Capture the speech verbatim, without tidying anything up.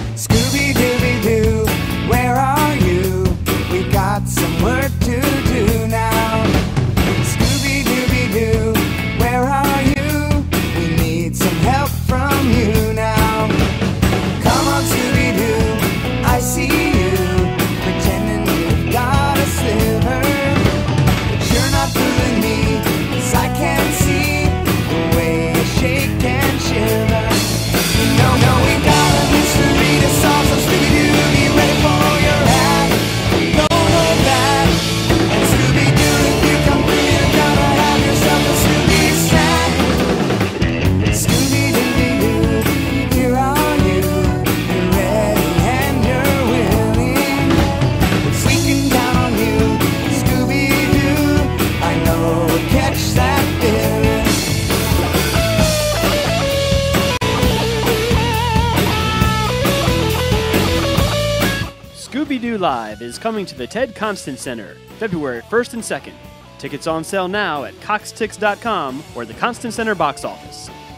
Scooby Dooby Doo, where are you? We got some work to do now. Scooby Dooby Doo, where are you? We need some help from you now. Come on, Scooby Doo, I see you, pretending you've got a sliver. But you're not fooling me, 'cause I can't see the way you shake and shiver. No, no, we got a mystery to solve, so Scooby-Doo, be ready for your hat. Don't hold back. And Scooby-Doo, if you come through, you're gonna have yourself a Scooby snack. Scooby-Dooby-Doo, here are you. You're ready and you're willing. If we can count on you, Scooby-Doo, I know we'll catch that feeling. Scooby Doo Live is coming to the Ted Constant Center, February first and second. Tickets on sale now at cox tix dot com or the Constant Center box office.